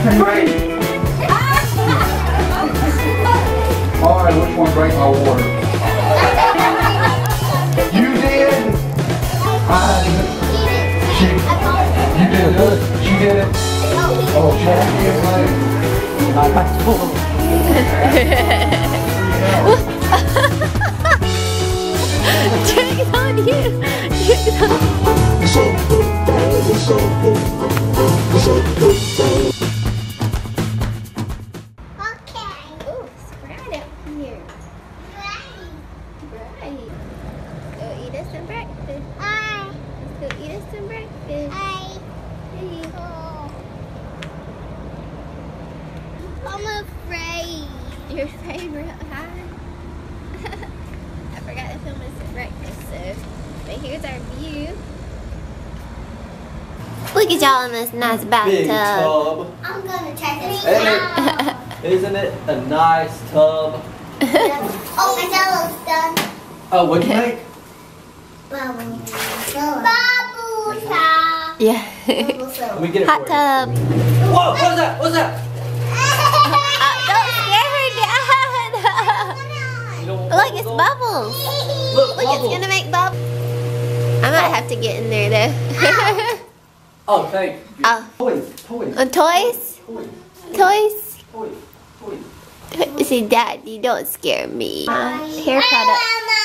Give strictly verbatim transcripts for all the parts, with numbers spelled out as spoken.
Great. Alright, which one drank my water? You did? I did. She, you did it? She did it? Oh, she did it, right? Not back to Check it on you. Check it on. Your favorite high? I forgot to film this at breakfast, so but here's our view. Look at y'all in this nice bathtub. Big tub. I'm gonna try this Isn't out. it, isn't it a nice tub? Oh, my jello's done. Oh, what'd you make? Bubbles. Bubbles. Bubbles. Yeah. Let me get it Hot for tub. you. Whoa, what's that? What's that? You don't want Look, it's on? bubbles. Look, Look, bubbles. it's gonna make bubbles. I might have to get in there though. Oh, thank you. Oh. Toys, toys. Uh, toys? Toys, Toys? toys, toys. See, Daddy, don't scare me. Uh, hair product.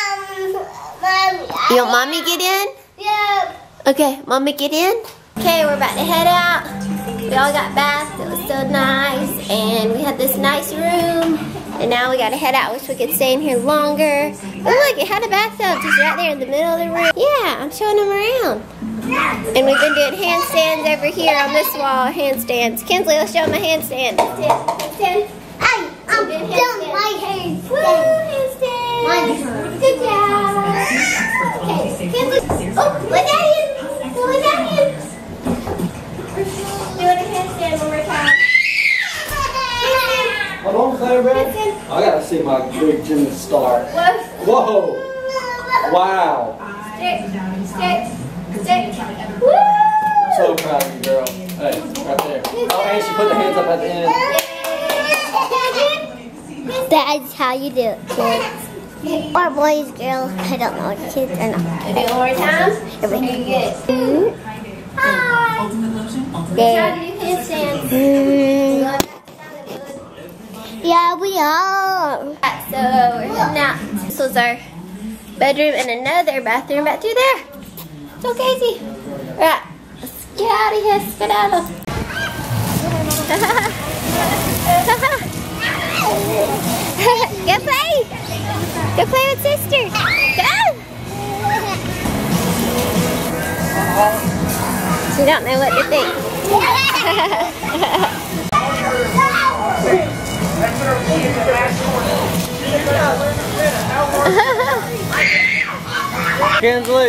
You want Mommy get in? Yep. Okay, Mommy get in. Okay, we're about to head out. We all got baths. It was so nice. And we had this nice room. And now we gotta head out. Wish we could stay in here longer. Oh look, it had a bathtub just right there in the middle of the room. Yeah, I'm showing them around. And we've been doing handstands over here on this wall. Handstands. Kinsley, let's show them a handstand. Handstand. Hey, I'm Doing done handstand. my hair. Woo, handstand. My turn. Good job. Okay, Kinsley. Oh, let Daddy in. Go let Daddy in. Doing a handstand one more time. How long is that, Brad? I gotta see my big gymnast start. Whoa. Whoa! Wow! Stick, stick, stick. Woo! So proud of you, girl. Hey, right there. Oh, and she put the hands up at the end. That's how you do it, kids. Or boys, girls. I don't know if kids or not. Do it one more time. Very good. Hi. There. Try to do handstands. Mm. Yeah, we are. Alright, so we're heading out. This was our bedroom and another bathroom back through there. So Casey. Right. Let's get out of here, skedaddle. Go play. Go play with sister. Go. She don't know what to think. Kinsley!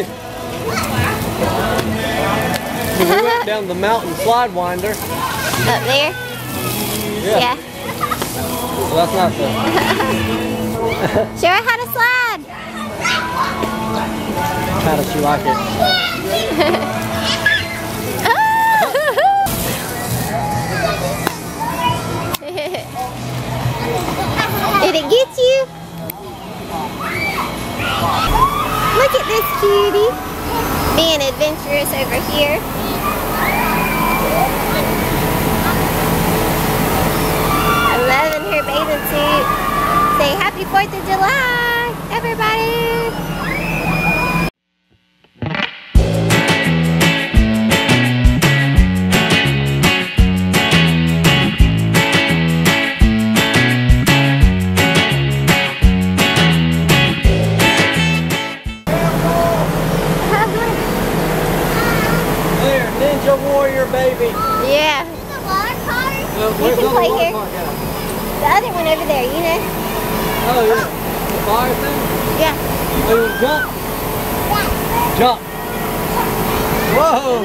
We went down the mountain slide winder. Up there? Yeah. Yeah. Well, that's not the... Show her how to slide. How does she like it? Did it get you? Look at this cutie. Being adventurous over here. I'm loving her bathing suit. Say happy fourth of July, everybody. Ninja Warrior, baby. Yeah. The water park? Uh, You where's can the play water here. park at? The other one over there, you know? Oh, yeah. The fire thing? Yeah. Oh, you want to jump? Jump. Whoa.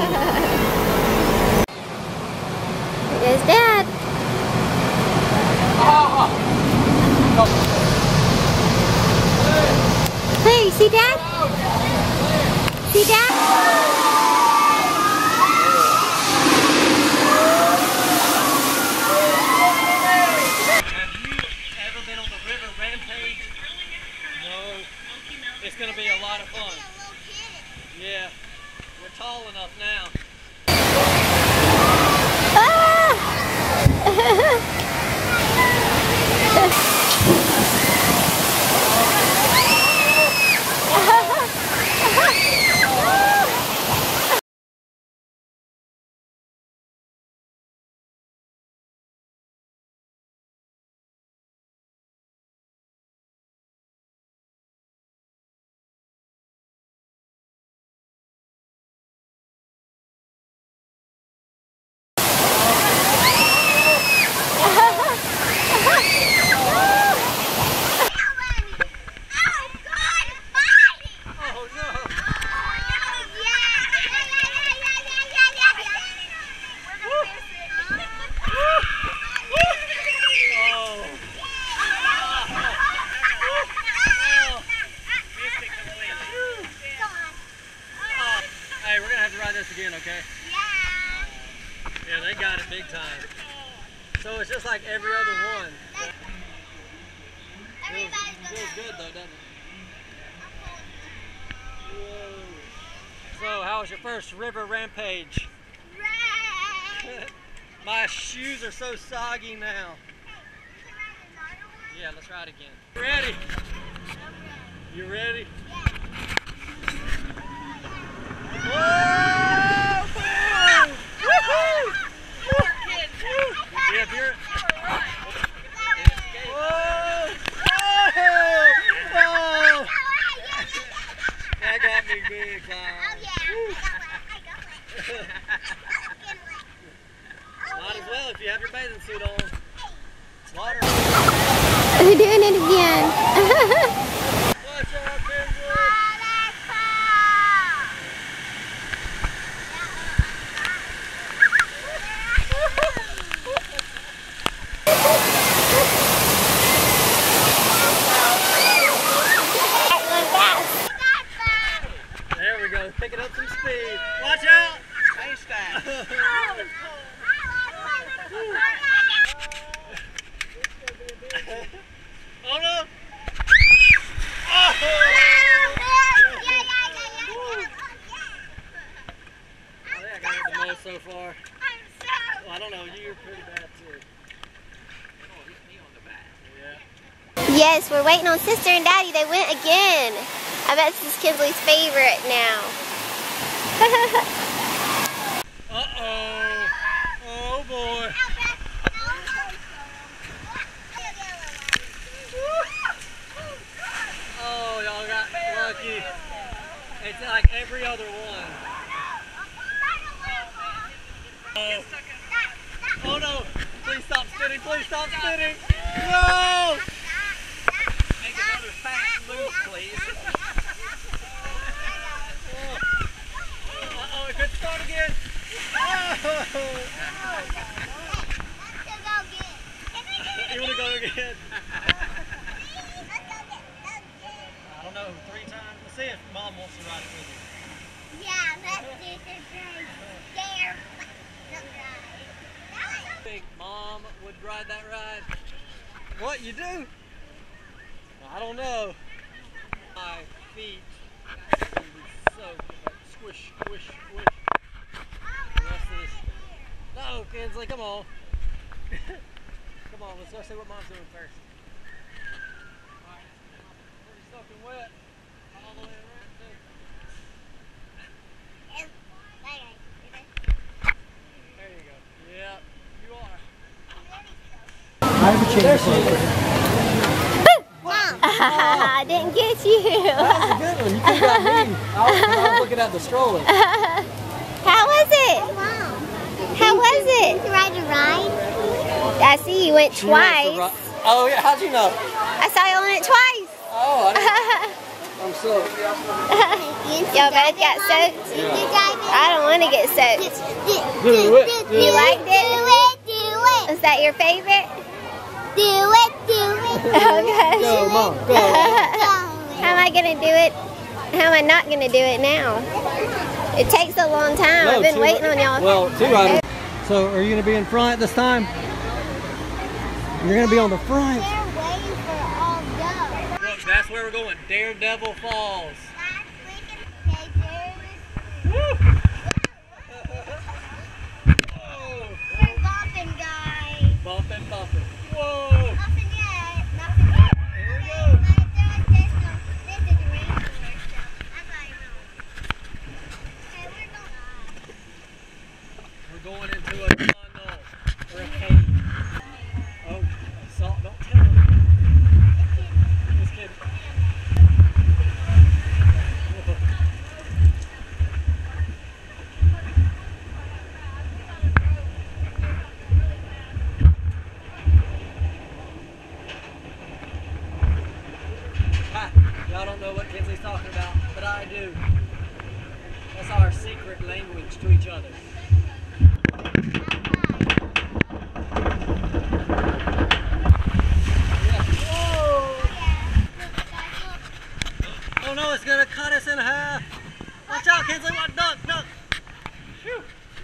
There's Dad. Hey, see Dad? See Dad? Yeah, they got it big time. So it's just like every other one. Feels, feels good though, doesn't it? Whoa. So, how was your first river rampage? My shoes are so soggy now. Yeah, let's ride again. Ready? You ready? Whoa! Boom! Woohoo! Yeah, if you're... Whoa! Whoa! Whoa! That got me big time. Might as well if you have your bathing suit on. Water. We're doing it again. Watch out, Kinsley. There we go, picking up some speed. Watch out! Haystack. Oh no! Oh! I think I got it the most so far. Well, I don't know, you're pretty bad too. Yeah. Yes, we're waiting on Sister and Daddy. They went again. I bet this is Kinsley's favorite now. Uh-oh. Oh boy. Oh, y'all got lucky. It's like every other one. Oh. Oh no! Please stop spinning! Please stop spinning! No! Make another fast loop, please. Uh-oh, it could start again. Oh. You want to go again? I don't know, three times. Let's see if Mom wants to ride it with you. Yeah, let's do this right there. I think Mom would ride that ride. What, you do? I don't know. My feet would be so like, squish, squish, squish. The rest of this. No, Kinsley, come on. Come on, let's go see what Mom's doing first. Alright, pretty soaking wet. All the way around too. There you go. Yeah, you are. I have a change for you. I didn't get you. That was a good one. You could have got me. I was, I was looking at the stroller. How was it? How was it? Did you ride a ride? I see you went She went twice. for ri- Oh yeah, how'd you know? I saw you on it twice. Oh, I didn't. I'm soaked. Y'all both got soaked. I don't want to get soaked. Do it. Do You it. liked it? Do it, do it, Was that your favorite? do it, do it. Oh gosh. Go, Mom. Go. How am I gonna do it? How am I not gonna do it now? It takes a long time. No, I've been two- waiting on y'all. Well, two riders. So, are you going to be in front this time? You're going to be on the front. They're waiting for all go. Look, that's where we're going. Daredevil Falls. Woo! Whoa. We're bumping, guys. Bumping, bumping. Whoa. Nothing yet. Nothing yet. Here we go. But there's this one. This is the rainforest, so I thought you know. Okay, we're going. We're going into a tunnel or a cave. Oh, salt, don't tell me. Just kidding. Ha, y'all don't know what Kinsley's talking about, but I do. That's our secret language to each other. Oh no, it's gonna cut us in half. Watch out, Kinsley, what? Duck, duck. Phew.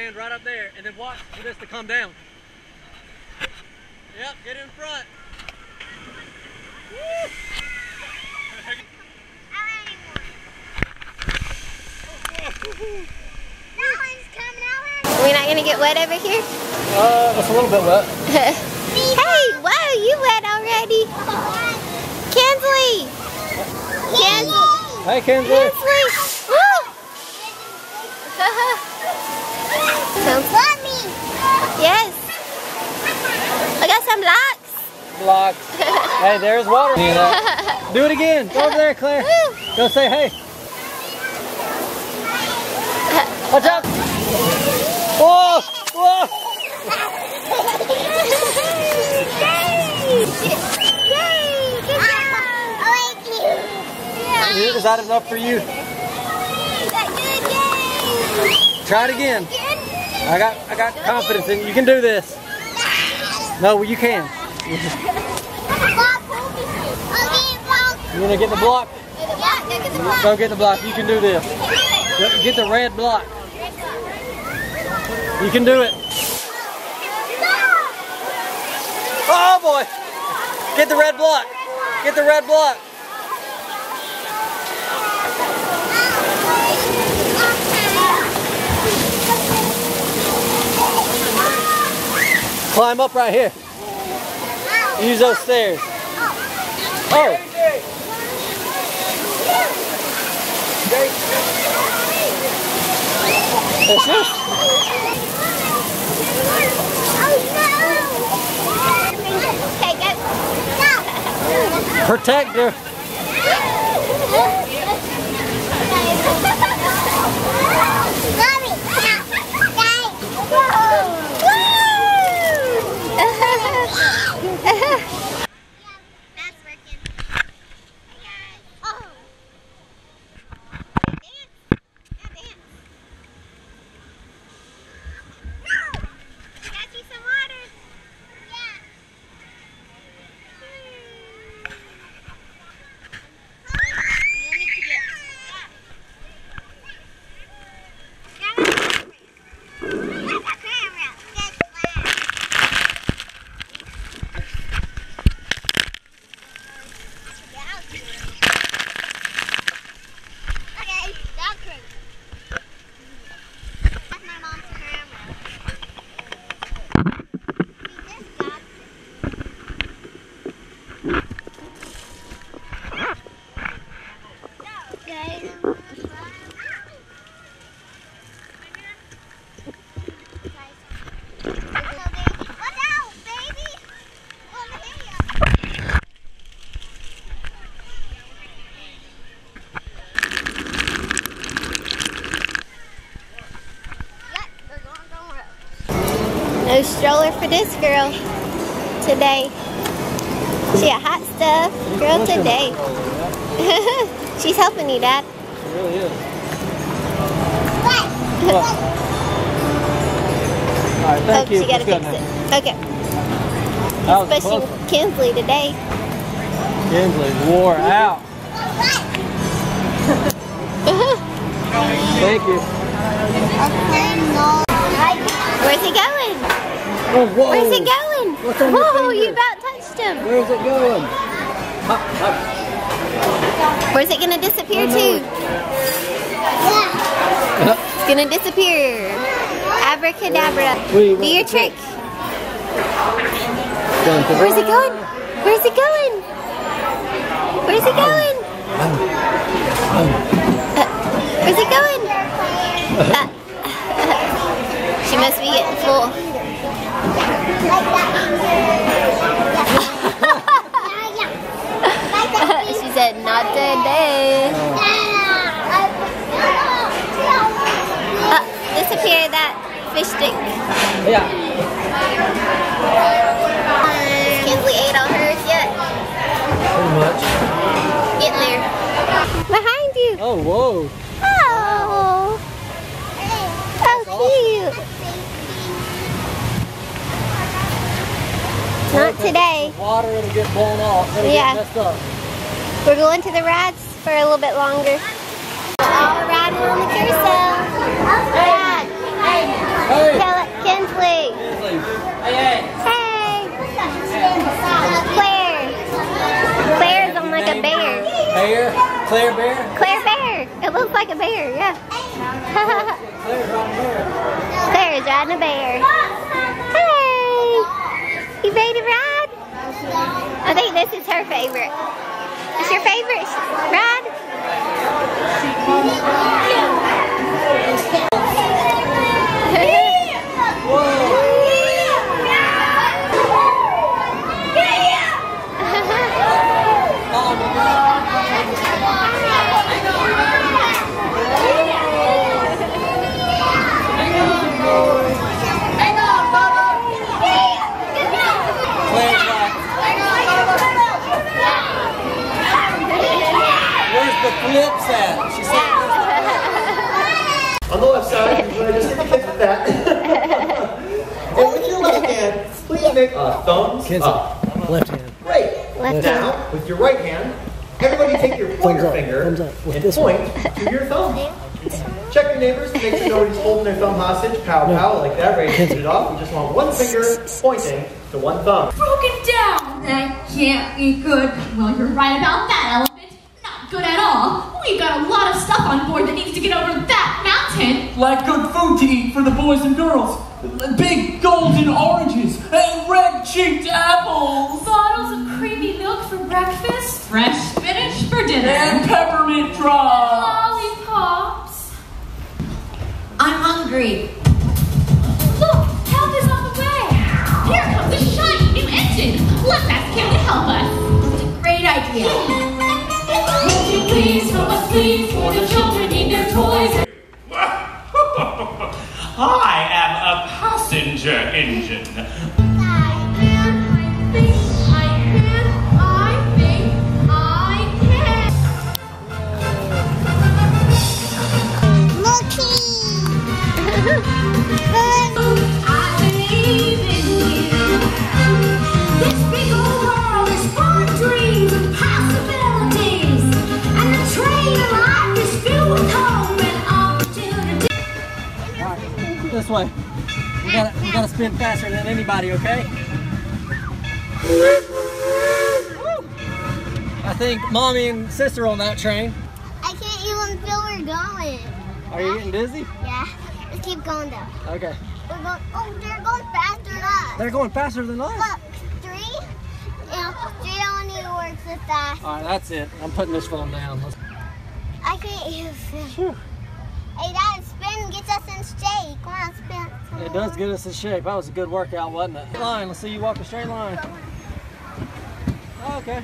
stand right up there and then watch for this to come down. Yep, get in front. Woo! We're not gonna get wet over here? Uh, it's a little bit wet. Hey, whoa, you wet already. Kinsley! Kinsley! Hey, Kinsley. Kinsley! Woo! Sounds Yes. I got some blocks. Blocks. Hey, there's water. Do it again. Go over there, Claire. Woo. Go say hey. Watch out. Whoa! Whoa! Yay! Yay! Good job! I like you. Yeah. Is that enough for you? Is that good? Yay! Try it again. I got I got confidence in you. You can do this. No, you can. You want to get the block? Go get the block. You can do this. Get the red block. You can do it. Oh boy! Get the red block. Get the red block. Climb up right here. Use those stairs. Oh! That's it. Protect her. No stroller for this girl today. She got hot stuff. Girl today. She's helping you, Dad. She really is. Alright, thank oh, you. she gotta Let's fix go it. now. Okay. That was Especially close. Kinsley today. Kinsley wore out. Thank you. Where's he going? Oh, whoa. Where's he going? What's on your Whoa, finger? you about touched him. Where's it going? Hop, hop. Where's it gonna disappear to? It's gonna disappear. Abracadabra. Wait, Do your wait, trick. Going to Where's he going? Where's he going? Where's he going? Uh, where's he going? Uh, she must be getting full. She said, not today. Uh, disappear that fish stick. Yeah. Kinsley ate all hers yet. Pretty much. Getting there. Behind you. Oh, whoa. Oh. So cute. Not today. Water, it'll get blown off. It'll Yeah. get messed up. We're going to the rides for a little bit longer. All riding on the carousel. Ride. Hey, like a bear, yeah. Claire's riding a bear. Hey! You ready to ride? I think this is her favorite. It's your favorite ride? The flips at. She said on the left side, you're just hit the kids with that. And with your left hand, please make a thumbs Kids up. Left hand. Great. Left Now, with your right hand, everybody take your pointer finger thumbs up. With and this point to your thumb. Check your neighbors to make sure nobody's holding their thumb hostage. Pow, pow, like that. Ready to shoot it off. We just want one finger pointing to one thumb. Broken down. That can't be good. Well, you're right about that, elephant. Not good at all. We've got a lot of stuff on board that needs to get over that mountain. Like good food to eat for the boys and girls. Big golden oranges and red-cheeked apples. Bottles of creamy milk for breakfast. Fresh spinach for dinner. And peppermint drops. Lollipops. I'm hungry. Look, help is on the way. Here comes a shiny new engine. Let's ask him to help us. It's a great idea. Won't you please help us, please, for the children need their toys. I am a passenger engine. I can, I think, I can, I think, I can. Looky! I believe in you. This big old world is full of dreams and possibilities. And the train of life is filled with hope and opportunity. this way. We gotta, we gotta spin faster than anybody, okay? I think mommy and sister on that train. I can't even feel we're going. Are you getting dizzy? Yeah. Let's keep going though. Okay. We're going. Oh, they're going faster than us. They're going faster than us. Look, three. You know, three only works with that. All right, that's it. I'm putting this phone down. Let's... I can't even feel. Hey, that spin gets us in shape. Come on, spin. Come It does get us in shape. That was a good workout, wasn't it? Line. Let's see you walk a straight line. Oh, okay.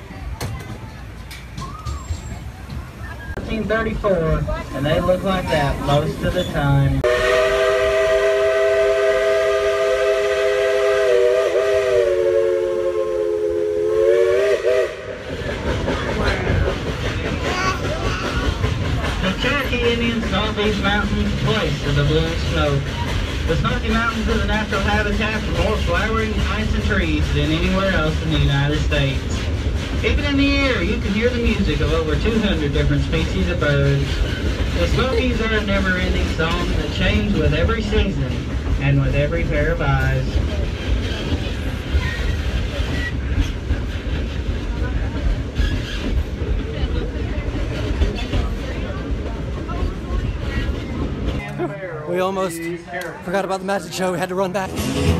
thirteen thirty-four, and they look like that most of the time. The Cherokee Indians called these mountains place of the blue smoke. The Smoky Mountains is a natural habitat for more flowering plants and trees than anywhere else in the United States. Even in the air, you can hear the music of over two hundred different species of birds. The Smokies are a never-ending song that changes with every season and with every pair of eyes. We almost forgot about the magic show. We had to run back.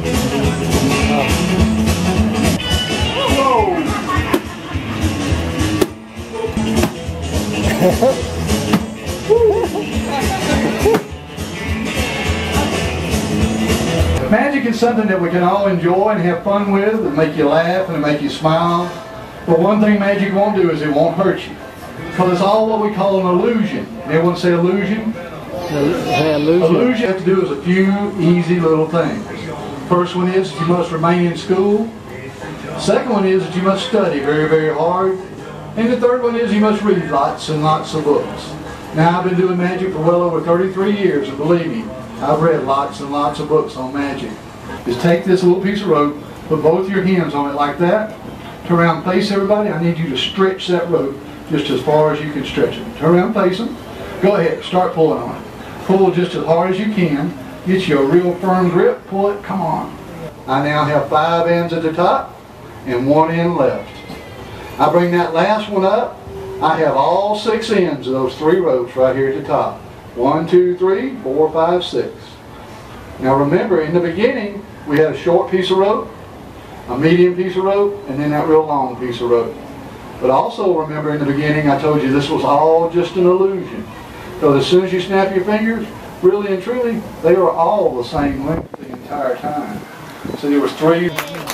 Magic is something that we can all enjoy and have fun with and make you laugh and make you smile. But one thing magic won't do is it won't hurt you. Because it's all what we call an illusion. Everyone say illusion? Yeah, illusion. Illusion you have to do is a few easy little things. First one is that you must remain in school. Second one is that you must study very, very hard. And the third one is you must read lots and lots of books. Now I've been doing magic for well over thirty-three years, and believe me, I've read lots and lots of books on magic. Just take this little piece of rope, put both your hands on it like that, turn around and face everybody. I need you to stretch that rope just as far as you can stretch it. Turn around and face them. Go ahead, start pulling on it. Pull just as hard as you can. Get you a real firm grip, pull it, come on. I now have five ends at the top and one end left. I bring that last one up, I have all six ends of those three ropes right here at the top. One, two, three, four, five, six. Now remember, in the beginning, we had a short piece of rope, a medium piece of rope, and then that real long piece of rope. But also remember, in the beginning, I told you this was all just an illusion. Because as soon as you snap your fingers, really and truly, they were all the same length the entire time. So there was three.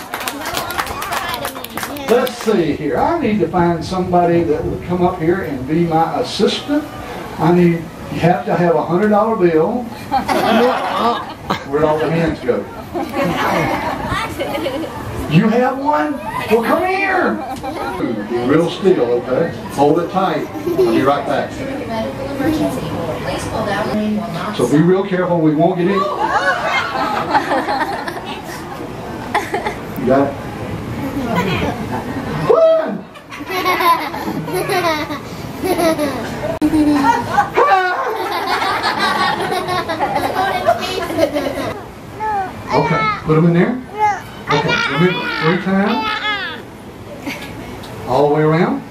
Let's see here. I need to find somebody that would come up here and be my assistant. I need, you have to have a hundred dollar bill. Where'd all the hands go? You have one? Well, come here. Be real still, okay? Hold it tight. I'll be right back. So be real careful. We won't get in. You got it? One! Okay, put them in there. Okay, remember, three times. All the way around.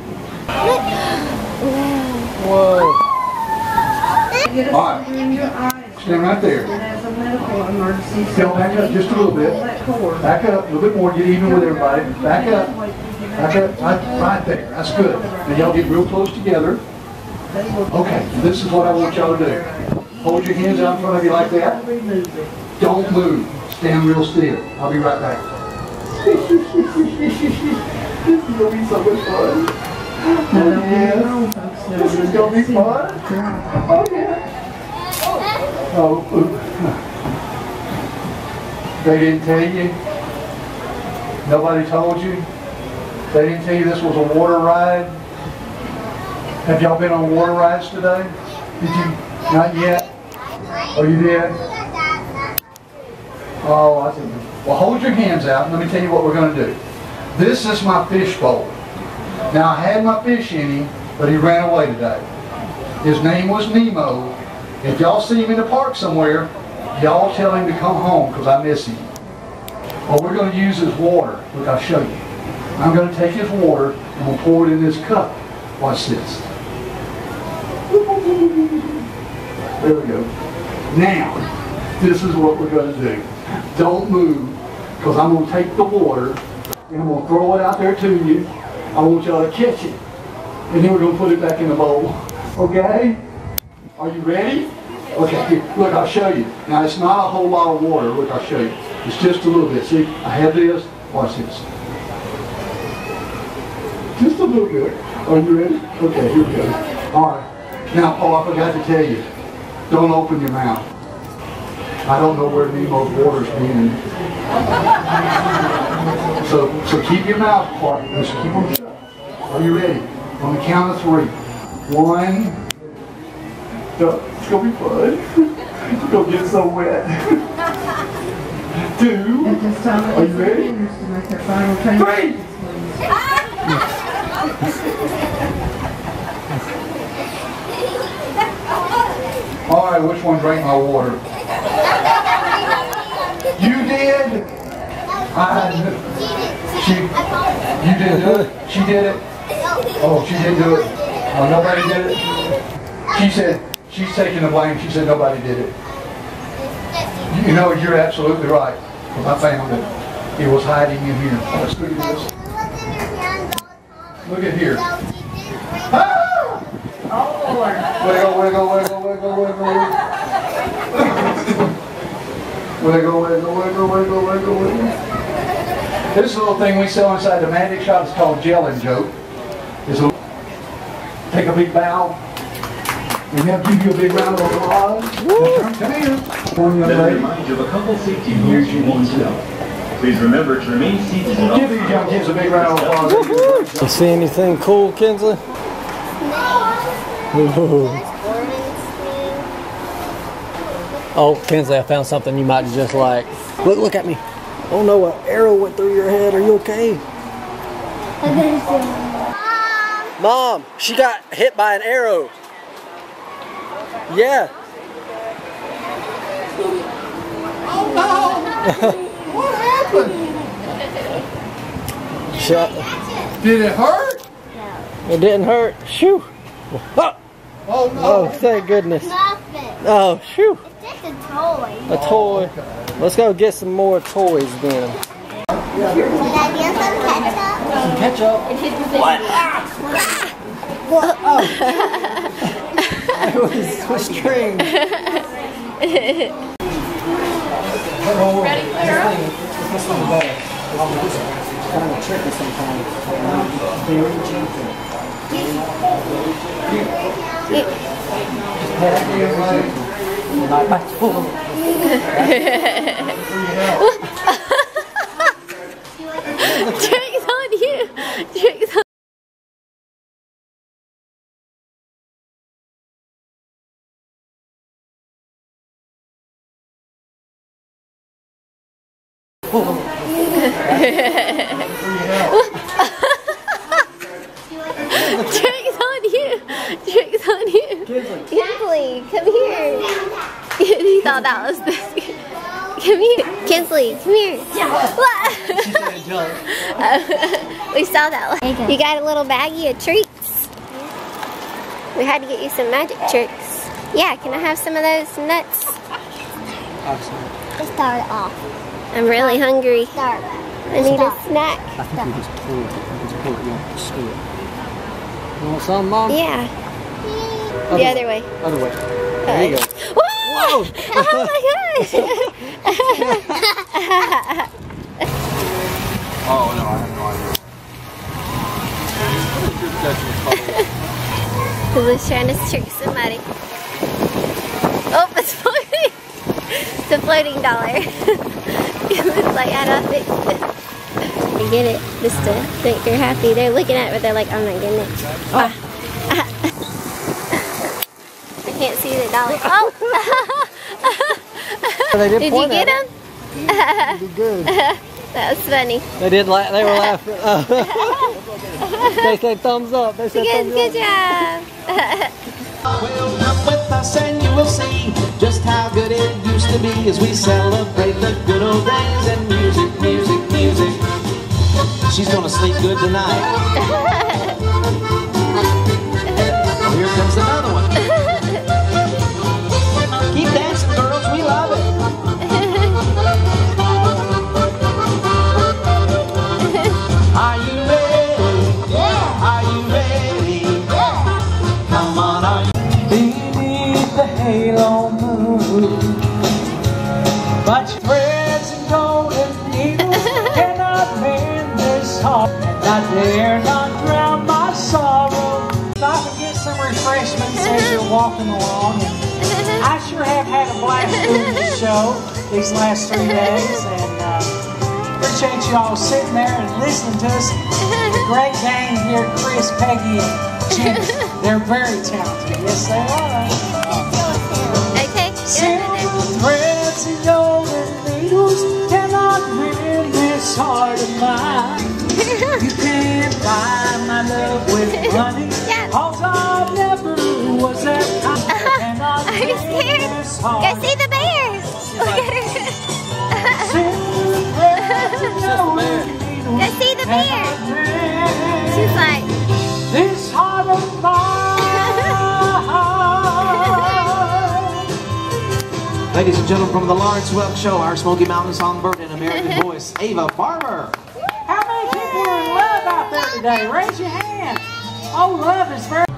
Whoa. All right. Stand right there. Go back up just a little bit. Back up a little bit more. Get even with everybody. Back up. Back up. Right, right there. That's good. Now y'all get real close together. Okay, this is what I want y'all to do. Hold your hands out in front of you like that. Don't move. Stand real still. I'll be right back. This is going to be so much fun. Oh, yes. This is going to be fun. Oh, yeah. Oh, they didn't tell you? Nobody told you? They didn't tell you this was a water ride? Have y'all been on water rides today? Did you? Not yet? Oh, you did? Oh, I see. Well, hold your hands out and let me tell you what we're going to do. This is my fish bowl. Now, I had my fish in him, but he ran away today. His name was Nemo. If y'all see him in the park somewhere, y'all tell him to come home because I miss him. What we're going to use is water. Look, I'll show you. I'm going to take his water and we'll pour it in this cup. Watch this. There we go. Now, this is what we're going to do. Don't move, because I'm going to take the water and I'm going to throw it out there to you. I want y'all to catch it. And then we're going to put it back in the bowl. Okay? Are you ready? Okay, here, look, I'll show you. Now, it's not a whole lot of water. Look, I'll show you. It's just a little bit. See, I have this. Watch this. Just a little bit. Are you ready? Okay, here we go. All right. Now, Paul, I forgot to tell you. Don't open your mouth. I don't know where Nemo's water's been. So, so keep your mouth quiet. Just keep them shut. Are you ready? On the count of three. One. Two. It's gonna be fun. It's gonna get so wet. Two. Are you ready? Three. All right, which one drank my water? You did? I, she, you didn't do it? She did it? Oh, she didn't do it? Oh, nobody did it? She said, she's taking the blame. She said nobody did it. You know, you're absolutely right. Because I found it. It was hiding in here. Let's look at this. Look at here. Ah! Oh, Lord. Wiggle, wiggle, wiggle, wiggle, wiggle, wiggle. Wiggle, wiggle, wiggle, wiggle, wiggle, wiggle. This little thing we sell inside the magic shop is called Gel and Joke. It's a, take a big bow. We have to give you a big round of applause. Come here. One young lady. Remind you of a couple safety rules you won't know. Please remember to remain seated. Give these young kids a big round of applause. You see anything cool, Kinsley? Oh, Kinsley, I found something you might just like. Look, look at me. Oh no, an arrow went through your head. Are you okay? Mom, she got hit by an arrow. Yeah. Oh no! What happened? Shut. Did it hurt? It didn't hurt. Shoo. Oh, Oh, no. oh thank goodness. Nothing. Oh, shoo. It's just a toy. A toy. Let's go get some more toys then. Should I get some ketchup? Some ketchup. What? What? Oh. It was a string. Ready, Clara? It's kind of tricky sometimes. Very gentle. Trick's on you. Trick's on Trick's on you. Trick's on you. Kinsley, come here. He thought that was this. Come here. Kinsley, come here. We saw that. You got a little baggie of treats. We had to get you some magic tricks. Yeah, can I have some of those nuts? Let's start it off. I'm really hungry. Start. I need a snack. I think we just pull it. We just pull it. Yeah, just do it. You want some, Mom? Yeah. Other The other way. Other way. There you go. Whoa! Oh my gosh! Oh no, I have no idea. He was trying to trick somebody. Oh, it's floating! It's a floating dollar. It looks like I don't fix it. I get it, just to think they're happy. They're looking at it, but they're like, I'm not getting it. Oh. I can't see the dollar. Oh! They did Did you point get at him? it. You did good. That was funny. They did. La they were laughing. Uh, they said thumbs up. They said Good, thumbs good up. job. Well, come with us and you will see just how good it used to be as we celebrate the good old days and music, music, music. She's gonna sleep good tonight. Well, here comes another one. Keep dancing, girls. We love it. Are you ready? Yeah. Are you ready? Yeah. Come on, are you? Beneath the halo moon, but threads and golden needles cannot mend this heart, and I dare not drown my sorrow. Stop and get some refreshments as you're walking along. And I sure have had a blast doing this show these last three days, and uh, appreciate you all sitting there and listening to us. The great gang here, Chris, Peggy, and Jimmy. They're very talented. Yes, they are. Okay. Silver threads and golden needles cannot mend this heart of mine. You can't buy my love with money. Cause I never was that kind. Cannot Are you scared? Go see the bears. Look at her. Go see the bear. She's like, this heart of mine. Ladies and gentlemen, from the Lawrence Welk Show, our Smoky Mountain songbird and American voice, Ava Barber. How many people are in love out there today? Raise your hand. Oh, love is very...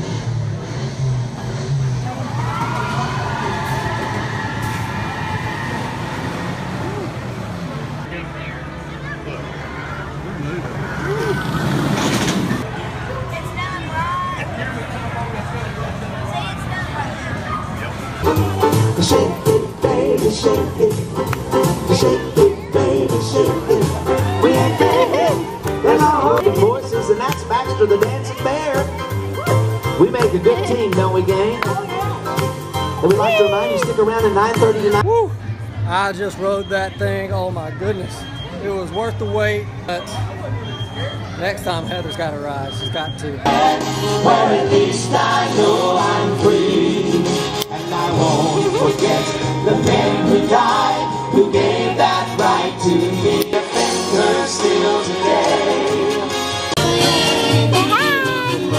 Shake it, baby, shake it. Shake it, baby, shake it. We ain't dead. There's our home voices, and that's Baxter the Dancing Bear. We make a good team, don't we, gang? And we'd like to remind you, stick around at nine thirty tonight. Woo! I just rode that thing. Oh my goodness. It was worth the wait. But next time Heather's got to ride. She's got to. Where at least I know I'm free. And I won't forget the men who died, who gave that right to me. I think her still today.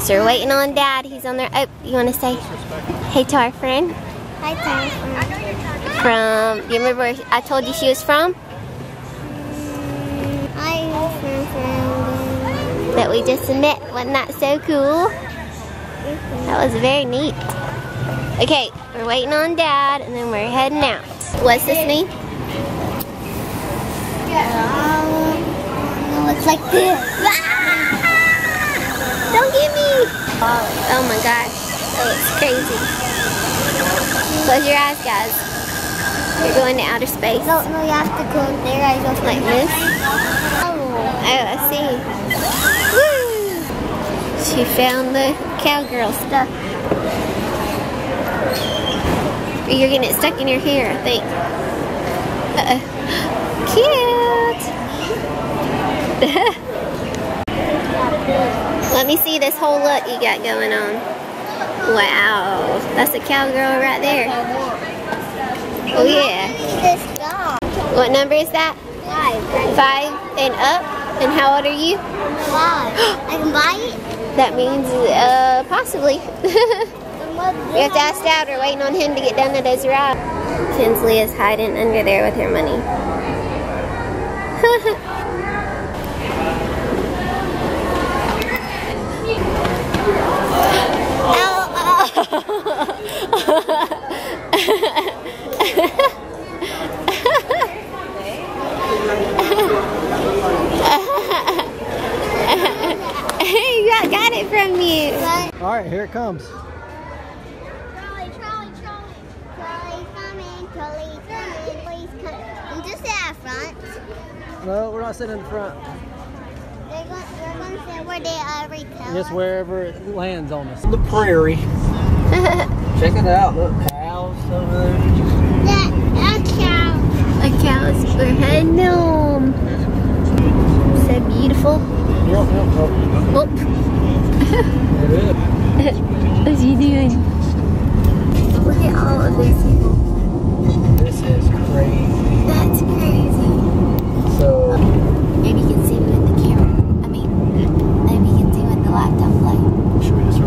So we're waiting on Dad. He's on there. Oh, you want to say hey to our friend? Hi, Tom. From, you remember where I told you she was from? I'm from That we just met. Wasn't that so cool? That was very neat. Okay, we're waiting on Dad, and then we're heading out. What's this mean? Um, no, it's like this. Don't get me! Oh my gosh. Oh, it's crazy. Close your eyes, guys. You're going to outer space. No, no, you have to close their eyes open. Like this? Oh, oh, I see. Woo! She found the cowgirl stuff. You're getting it stuck in your hair, I think. Uh-oh. Cute! Let me see this whole look you got going on. Wow, that's a cowgirl right there. Oh yeah. What number is that? Five. Five and up? And how old are you? Five. I can buy it? That means, uh, possibly. We have to ask Dad. We're waiting on him to get done at his ride. Kinsley is hiding under there with her money. Hey, I got it from you. All right, here it comes. Trolley, trolley, trolley. Trolley's coming, trolley's coming, trolley's coming. And just sit out front. No, we're not sitting in the front. They're going, they're going to sit where they already tell Just us. wherever it lands on us. The prairie. Check it out. Look, cows over there. That, a cow. A cows. We're heading home. So beautiful. Yep, yep, yep. Whoop. It is. What's he doing? Look at all of this. This is crazy. That's crazy. So maybe you can see with the camera. I mean, maybe you can see with the laptop light. should we just